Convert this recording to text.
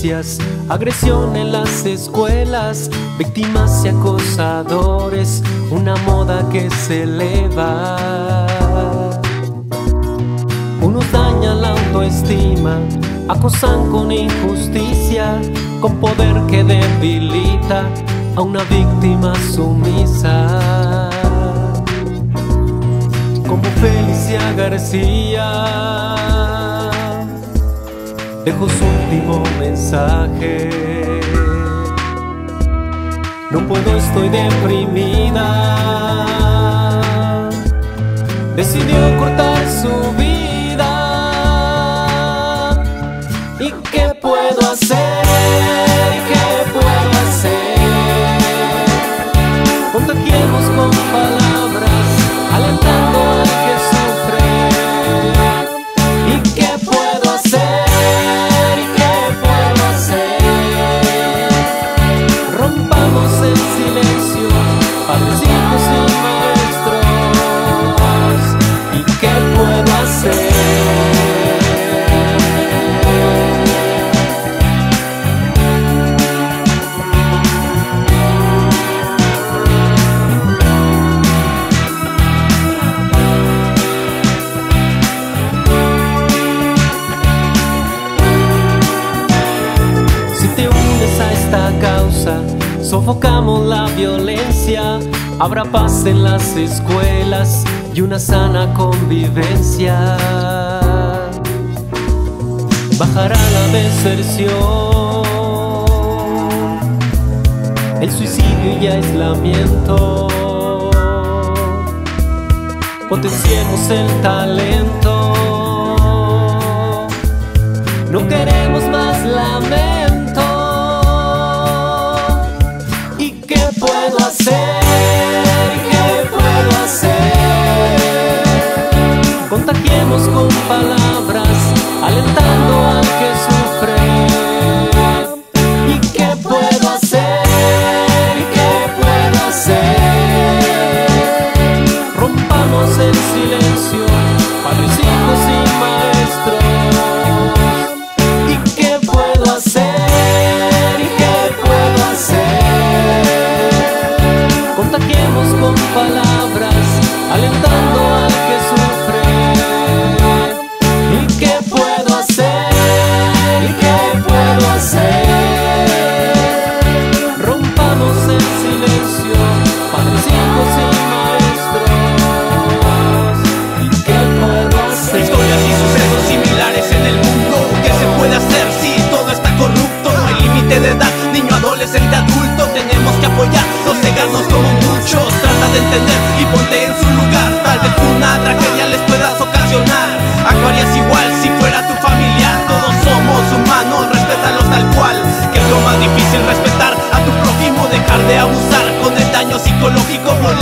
noticias, agresión en las escuelas, víctimas y acosadores, una moda que se eleva. Unos dañan la autoestima, acosan con injusticia, con poder que debilita a una víctima sumisa. Como Felicia García dejó su último mensaje: no puedo, estoy deprimida. Decidió cortar su vida. ¿Y qué puedo hacer? ¿Qué puedo hacer? Contagiemos con palabras, alentando al que sufre. ¿Y qué puedo hacer? ¿Qué puedo hacer? Rompamos el silencio, padres, hijos y maestros. ¿Y qué puedo hacer? A esta causa, sofocamos la violencia, habrá paz en las escuelas y una sana convivencia. Bajará la deserción, el suicidio y aislamiento. Potenciemos el talento, no queremos más lamento. ¿Qué puedo hacer? ¿Qué puedo hacer? Contagiemos con palabras, alentando al que sufre. ¿Y qué puedo hacer? ¿Qué puedo hacer? Rompamos el silencio, padres, hijos y maestros. ¿Y qué puedo hacer? Con palabras, alentando al que sufre. ¿Y qué puedo hacer? ¿Y qué puedo hacer? Rompamos el silencio, padres, hijos y maestros. ¿Y qué puedo hacer? Historias y sucesos similares en el mundo. ¿Qué se puede hacer si todo está corrupto? No hay límite de edad, niño, adolescente, adulto. Tenemos que apoyar, no cegarnos como muchos. Trata de entender y ponte en su lugar. Tal vez una tragedia les puedas ocasionar. Actuarías igual si fuera tu familiar. Todos somos humanos, respétalos tal cual. Que es lo más difícil, respetar a tu prójimo, dejar de abusar con el daño psicológico.